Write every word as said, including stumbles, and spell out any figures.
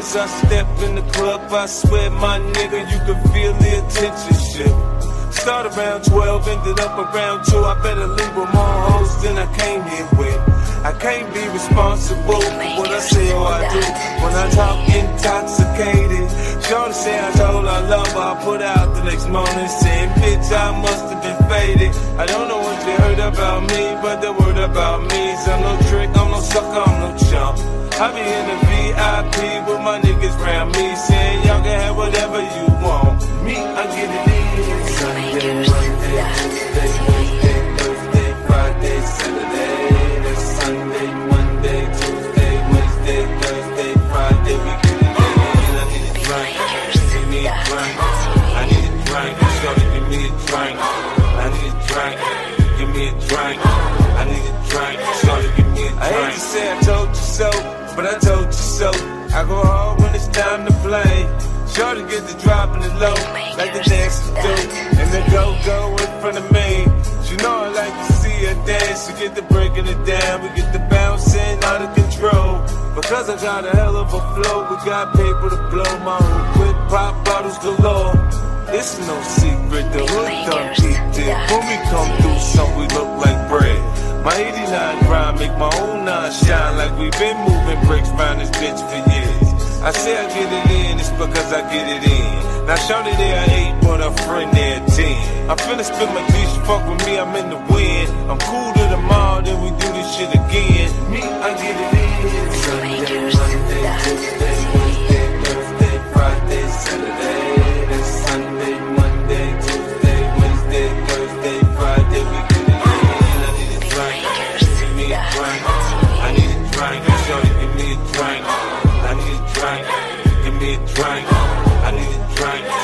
as I step in the club, I swear, my nigga, you can feel the attention shift. Start around twelve, ended up around two. I better leave with more hoes than I came here with. I can't be responsible for what I say or I do when I talk intoxicated. Shorty say I told her I love her, I put out the next morning saying, bitch, I must have been faded. I don't know what they heard about me, but the word about me is I'm no trick, I'm no sucker, I'm no chump. I be in the V I P with my niggas round me, saying y'all can have whatever you want. Me, I get it in. Sunday, Monday, Tuesday, Wednesday, Thursday, Friday, Saturday. That's Sunday, Monday, Tuesday, Wednesday, Thursday, Friday. We get it in. I need a drink. Give me a drink. I need a drink. Shorty, give me a drink. I need a drink. Give me a drink. I need a drink. Shorty, give me a drink. I hate to say I told you so, but I told you so. I go hard when it's time to play. Shorty get the drop in the low, like the dancers do, and the go-go in front of me. You know I like to see her dance. We get the breaking it down, we get the bouncing out of control. Because I got a hell of a flow, we got paper to blow. My own quick pop bottles galore. It's no secret, the hood done peeped it. When we come through, some we look like bread. My eighty-nine grind make my own nine shine like we been moving bricks round this bitch for years. I say I get it in, it's because I get it in. Now shorty there eight, but a friend there ten. I'm finna spit my G, she fuck with me, I'm in the wind. I'm cool to the mall, then we do this shit again. Me, I get it in. Sunday, Monday, Tuesday, Wednesday, Thursday, Friday, Saturday. That's Sunday, Monday, Tuesday, Wednesday, Thursday, Friday. We get it in. I need a drink. Give me a drink. I need a drink. Shorty, give me a drink. I need a drink, give me a drink, I need a drink.